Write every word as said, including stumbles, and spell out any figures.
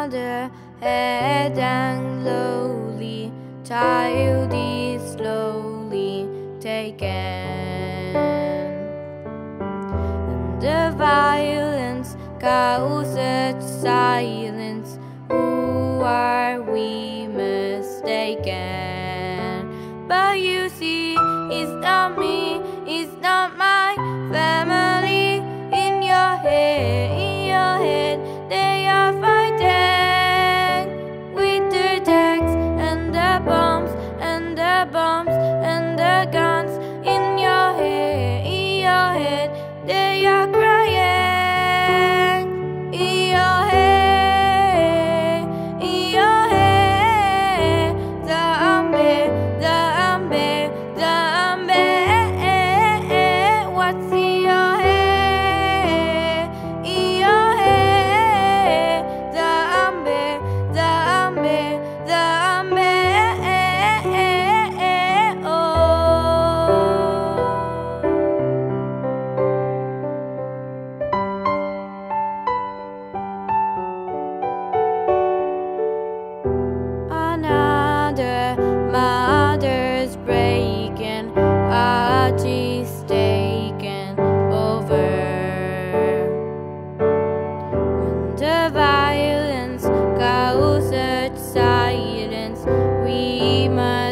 another head and lowly, child is slowly taken. And the violence causes silence. Who are we mistaken? But you see, it's not me, it's not my family. In your head, in your head, they are fighting with the tanks and the bombs and the bombs and the guns. In your head, in your head, they are crying. In your head, in your head, zombie, zombie, zombie. What's in your head? In your head, zombie, zombie, zombie. Oh. Another mother's breaking, artie's taken over. When the violence causes silence, we must